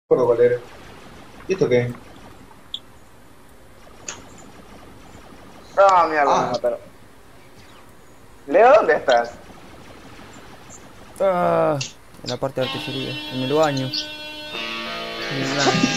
acuerdo cuál era. ¿Y esto qué? Ah, mierda, me Ah, mataron. Leo, ¿dónde estás? Ah, en la parte de artillería, en el baño. En el baño.